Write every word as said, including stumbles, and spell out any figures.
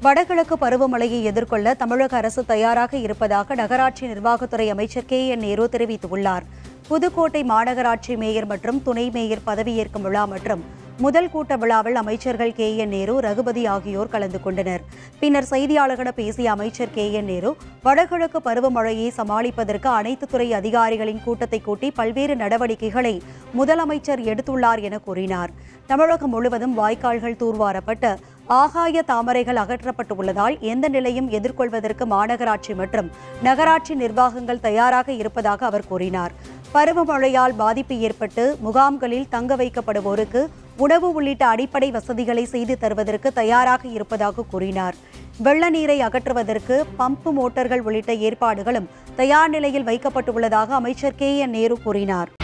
வடகிழக்கு பருவமழையை எதிர்கொள்ள தமிழக அரசு தயாராக இருப்பதாக நகராட்சி நிர்வாகத்துறை அமைச்சர் கே என் நேரு தெரிவித்துள்ளார். புதுக்கோட்டை மாநகராட்சி மேயர் மற்றும் துணை மேயர் பதவியேற்கும் விழா மற்றும் முதல் கூட்ட விழாவில் அமைச்சர்கள் கே என் நேரு, ரகுபதி ஆகியோர் கலந்து கொண்டனர். பின்னர் செய்தியாளர்களிடம் பேசிய அமைச்சர் கே என் நேரு, வடகிழக்கு பருவமழையை சமாளிப்பதற்கு அனைத்து துறை அதிகாரிகளின் கூட்டத்தை கூட்டி பல்வேறு நடவடிக்கைகளை முதலமைச்சர் எடுத்துள்ளார் என கூறினார். தமிழகம் முழுவதும் வாய்க்கால்கள் தூர்வாரப்பட்டு ஆகாய தாமரைகள் அகற்றப்பட்டுள்ளதால் எந்த நிலையும் எதிர்கொள்வதற்கு மாநகராட்சி மற்றும் நகராட்சி நிர்வாகங்கள் தயாராக இருப்பதாக அவர் கூறினார். பருவமழையால் பாதிப்பு ஏற்பட்டு முகாம்களில் தங்க வைக்கப்படுவோருக்கு உணவு உள்ளிட்ட அடிப்படை வசதிகளை செய்து தருவதற்கு தயாராக இருப்பதாக கூறினார். வெள்ள நீரை அகற்றுவதற்கு பம்பு மோட்டார்கள் உள்ளிட்ட ஏற்பாடுகளும் தயார் நிலையில் வைக்கப்பட்டுள்ளதாக அமைச்சர் கே என் நேரு கூறினார்.